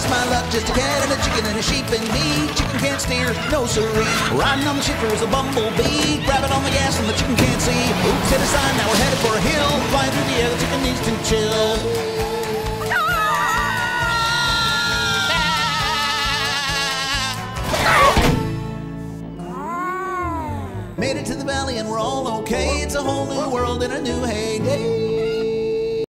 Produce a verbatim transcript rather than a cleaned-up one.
Just my luck, just a cat and a chicken and a sheep and me. Chicken can't steer, no siree. Riding on the shifter is a bumblebee. Grabbing on the gas and the chicken can't see. Oops, hit a sign, now we're headed for a hill. Flying through the air, the chicken needs to chill. Made it to the valley and we're all okay. It's a whole new world in a new heyday.